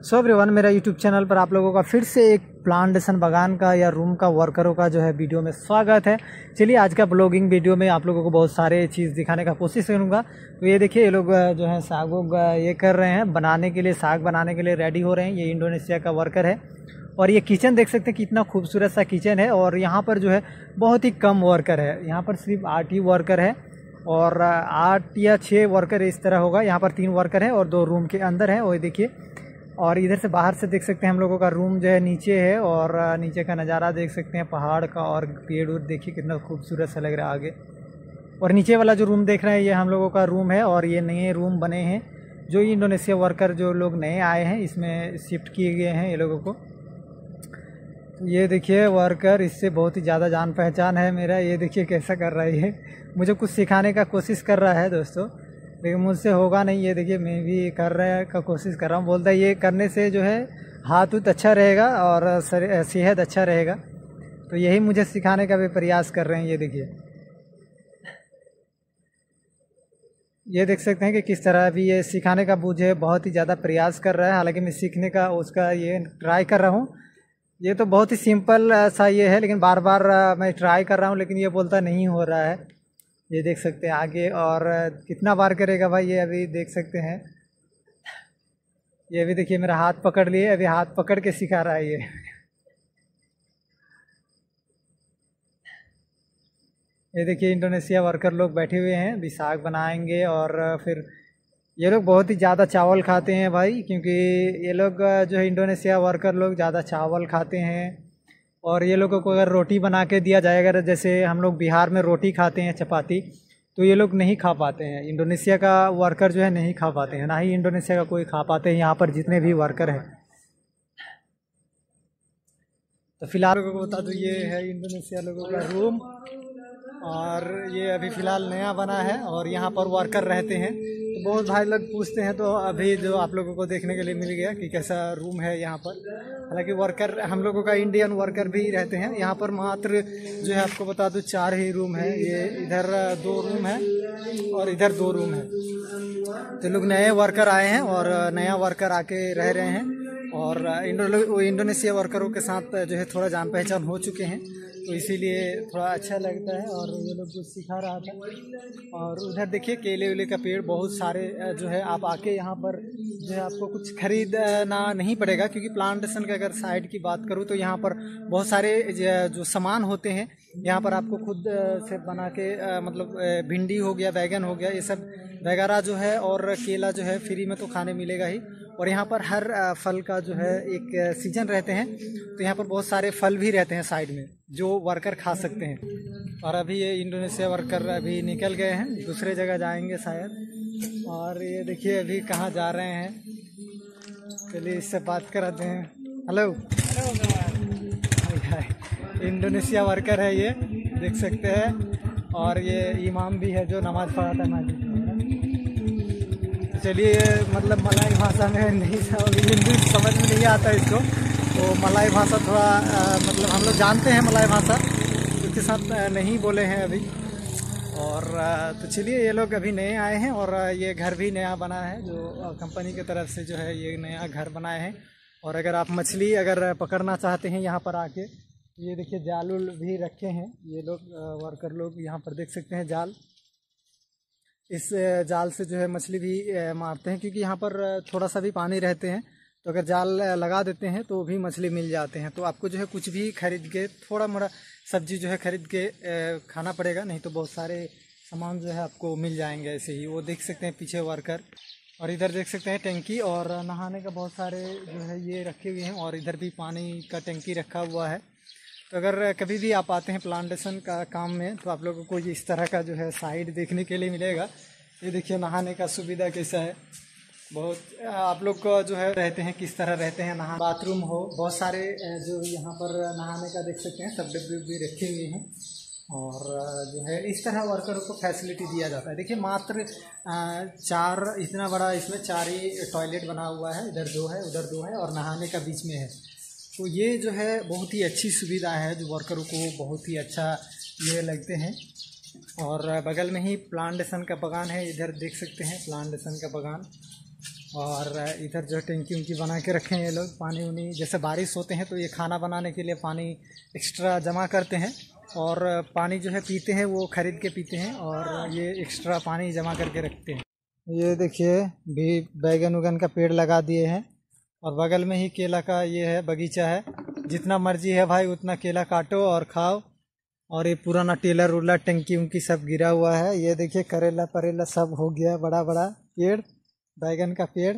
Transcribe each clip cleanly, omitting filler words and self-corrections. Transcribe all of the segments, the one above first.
सो everyone, मेरा YouTube channel पर आप लोगों का फिर से एक प्लांटेशन बागान का या रूम का वर्करों का जो है वीडियो में स्वागत है। चलिए आज का ब्लॉगिंग वीडियो में आप लोगों को बहुत सारे चीज़ दिखाने का कोशिश करूँगा। तो ये देखिए, ये लोग जो है साग ये कर रहे हैं, बनाने के लिए, साग बनाने के लिए रेडी हो रहे हैं। ये इंडोनेशिया का वर्कर है और ये किचन देख सकते हैं कितना खूबसूरत सा किचन है। और यहाँ पर जो है बहुत ही कम वर्कर है, यहाँ पर सिर्फ 8 ही वर्कर है और 8 या 6 वर्कर इस तरह होगा। यहाँ पर 3 वर्कर है और 2 रूम के अंदर है। और देखिए, और इधर से बाहर से देख सकते हैं हम लोगों का रूम जो है नीचे है और नीचे का नज़ारा देख सकते हैं पहाड़ का, और पेड़ उड़ देखिए कितना खूबसूरत सा लग रहा है आगे। और नीचे वाला जो रूम देख रहे हैं ये हम लोगों का रूम है और ये नए रूम बने हैं जो इंडोनेशिया वर्कर जो लोग नए आए हैं इसमें शिफ्ट किए गए हैं ये लोगों को। ये देखिए वर्कर, इससे बहुत ही ज़्यादा जान पहचान है मेरा। ये देखिए कैसा कर रहा है, ये मुझे कुछ सिखाने का कोशिश कर रहा है दोस्तों, लेकिन मुझसे होगा नहीं। ये देखिए मैं भी कर रहा का कोशिश कर रहा हूँ। बोलता है ये करने से जो है हाथ उत अच्छा रहेगा और सेहत अच्छा रहेगा, तो यही मुझे सिखाने का भी प्रयास कर रहे हैं। ये देखिए, ये देख सकते हैं कि किस तरह अभी ये सिखाने का मुझे बहुत ही ज़्यादा प्रयास कर रहा है। हालांकि मैं सीखने का उसका ये ट्राई कर रहा हूँ। ये तो बहुत ही सिंपल सा ये है, लेकिन बार बार मैं ट्राई कर रहा हूँ लेकिन ये बोलता नहीं हो रहा है। ये देख सकते हैं आगे, और कितना बार करेगा भाई ये अभी देख सकते हैं। ये भी देखिए मेरा हाथ पकड़ लिए, अभी हाथ पकड़ के सिखा रहा है ये। ये देखिए इंडोनेशिया वर्कर लोग बैठे हुए हैं, अभी साग बनाएंगे। और फिर ये लोग बहुत ही ज़्यादा चावल खाते हैं भाई, क्योंकि ये लोग जो है इंडोनेशिया वर्कर लोग ज़्यादा चावल खाते हैं। और ये लोगों को अगर रोटी बना के दिया जाए, अगर जैसे हम लोग बिहार में रोटी खाते हैं चपाती, तो ये लोग नहीं खा पाते हैं। इंडोनेशिया का वर्कर जो है नहीं खा पाते हैं, ना ही इंडोनेशिया का कोई खा पाते हैं यहाँ पर जितने भी वर्कर हैं। तो फिलहाल लोगों को बता दूँ, ये है इंडोनेशिया लोगों का रूम और ये अभी फ़िलहाल नया बना है और यहाँ पर वर्कर रहते हैं। तो बहुत भाई लोग पूछते हैं, तो अभी जो आप लोगों को देखने के लिए मिल गया कि कैसा रूम है यहाँ पर। हालांकि वर्कर हम लोगों का इंडियन वर्कर भी रहते हैं यहाँ पर। मात्र जो है आपको बता दूँ 4 ही रूम है। ये इधर 2 रूम है और इधर 2 रूम है। तो लोग नए वर्कर आए हैं और नया वर्कर आके रह रहे हैं और इंडोनेशिया वर्करों के साथ जो है थोड़ा जान पहचान हो चुके हैं, तो इसीलिए थोड़ा अच्छा लगता है। और ये लोग कुछ सिखा रहा था। और उधर देखिए केले वेले का पेड़ बहुत सारे जो है, आप आके यहाँ पर जो है आपको कुछ खरीदना नहीं पड़ेगा, क्योंकि प्लांटेशन का अगर साइड की बात करूँ तो यहाँ पर बहुत सारे जो सामान होते हैं यहाँ पर आपको खुद से बना के मतलब भिंडी हो गया, बैगन हो गया, ये सब वगैरह जो है, और केला जो है फ्री में तो खाने मिलेगा ही। और यहाँ पर हर फल का जो है एक सीजन रहते हैं, तो यहाँ पर बहुत सारे फल भी रहते हैं साइड में जो वर्कर खा सकते हैं। और अभी ये इंडोनेशिया वर्कर अभी निकल गए हैं, दूसरे जगह जाएंगे शायद। और ये देखिए अभी कहाँ जा रहे हैं, चलिए इससे बात कराते हैं। हेलो, इंडोनेशिया वर्कर है ये, देख सकते हैं। और ये इमाम भी है जो नमाज पढ़ाता है मस्जिद में। चलिए, मतलब मलाई भाषा में नहीं, हिंदी समझ में नहीं आता इसको, तो मलाई भाषा थोड़ा मतलब हम लोग जानते हैं मलाई भाषा, उसके साथ नहीं बोले हैं अभी। और तो चलिए, ये लोग अभी नए आए हैं और ये घर भी नया बना है, जो कंपनी की तरफ से जो है ये नया घर बनाए हैं। और अगर आप मछली अगर पकड़ना चाहते हैं यहाँ पर आके, ये देखिए जाल भी रखे हैं ये लोग वर्कर लोग, यहाँ पर देख सकते हैं जाल। इस जाल से जो है मछली भी मारते हैं, क्योंकि यहाँ पर थोड़ा सा भी पानी रहते हैं, तो अगर जाल लगा देते हैं तो भी मछली मिल जाते हैं। तो आपको जो है कुछ भी खरीद के, थोड़ा मोड़ा सब्जी जो है खरीद के खाना पड़ेगा, नहीं तो बहुत सारे सामान जो है आपको मिल जाएंगे ऐसे ही। वो देख सकते हैं पीछे वर्कर, और इधर देख सकते हैं टंकी और नहाने का बहुत सारे जो है ये रखे हुए हैं। और इधर भी पानी का टंकी रखा हुआ है। तो अगर कभी भी आप आते हैं प्लांटेशन का काम में, तो आप लोगों को ये इस तरह का जो है साइड देखने के लिए मिलेगा। ये देखिए नहाने का सुविधा कैसा है, बहुत आप लोग को जो है रहते हैं किस तरह रहते हैं, नहा बाथरूम हो, बहुत सारे जो यहाँ पर नहाने का देख सकते हैं सब डब्बे भी रखे हुए हैं। और जो है इस तरह वर्करों को फैसिलिटी दिया जाता है। देखिए मात्र 4, इतना बड़ा इसमें 4 ही टॉयलेट बना हुआ है, इधर 2 है, उधर 2 है और नहाने का बीच में है। तो ये जो है बहुत ही अच्छी सुविधा है जो वर्करों को बहुत ही अच्छा ये लगते हैं। और बगल में ही प्लांटेशन का बागान है, इधर देख सकते हैं प्लांटेशन का बागान। और इधर जो टंकी उनकी बना के रखे हैं ये लोग। पानी उनी जैसे बारिश होते हैं तो ये खाना बनाने के लिए पानी एक्स्ट्रा जमा करते हैं, और पानी जो है पीते हैं वो खरीद के पीते हैं, और ये एक्स्ट्रा पानी जमा करके रखते हैं। ये देखिए भी बैगन उगन का पेड़ लगा दिए हैं, और बगल में ही केला का ये है बगीचा है। जितना मर्जी है भाई उतना केला काटो और खाओ। और ये पुराना टेलर उलर टंकी उनकी सब गिरा हुआ है। ये देखिए करेला परेला सब हो गया, बड़ा बड़ा पेड़, बैगन का पेड़।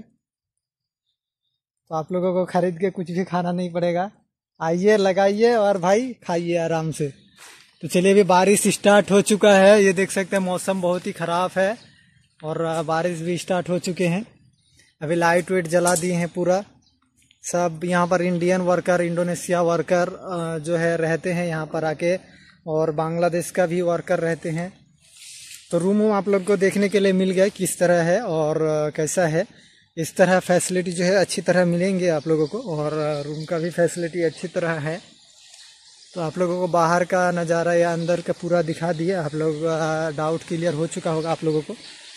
तो आप लोगों को खरीद के कुछ भी खाना नहीं पड़ेगा, आइए लगाइए और भाई खाइए आराम से। तो चलिए अभी बारिश स्टार्ट हो चुका है, ये देख सकते हैं मौसम बहुत ही ख़राब है और बारिश भी स्टार्ट हो चुके हैं। अभी लाइट वेट जला दिए हैं पूरा। सब यहाँ पर इंडियन वर्कर, इंडोनेशिया वर्कर जो है रहते हैं यहाँ पर आके, और बांग्लादेश का भी वर्कर रहते हैं। तो रूम आप लोग को देखने के लिए मिल गया किस तरह है और कैसा है। इस तरह फैसिलिटी जो है अच्छी तरह मिलेंगे आप लोगों को, और रूम का भी फैसिलिटी अच्छी तरह है। तो आप लोगों को बाहर का नज़ारा या अंदर का पूरा दिखा दिया। आप लोग डाउट क्लियर हो चुका होगा आप लोगों को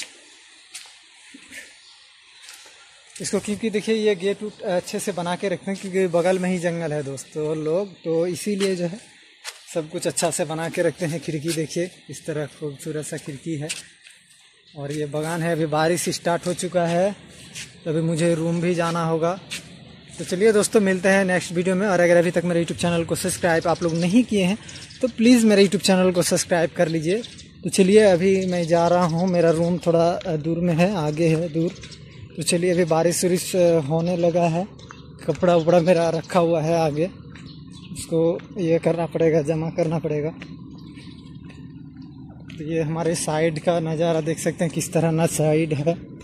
इसको, क्योंकि देखिए ये गेट अच्छे से बना के रखते हैं क्योंकि बगल में ही जंगल है दोस्तों लोग, तो इसीलिए जो है सब कुछ अच्छा से बना के रखते हैं। खिड़की देखिए इस तरह खूबसूरत सा खिड़की है, और ये बगान है। अभी बारिश स्टार्ट हो चुका है तो अभी मुझे रूम भी जाना होगा। तो चलिए दोस्तों मिलते हैं नेक्स्ट वीडियो में। और अगर अभी तक मेरे यूट्यूब चैनल को सब्सक्राइब आप लोग नहीं किए हैं तो प्लीज़ मेरे यूट्यूब चैनल को सब्सक्राइब कर लीजिए। तो चलिए अभी मैं जा रहा हूँ, मेरा रूम थोड़ा दूर में है, आगे है दूर। तो चलिए अभी बारिश वारिश होने लगा है, कपड़ा उपड़ा मेरा रखा हुआ है आगे, उसको ये करना पड़ेगा, जमा करना पड़ेगा। तो ये हमारे साइड का नज़ारा देख सकते हैं किस तरह ना साइड है।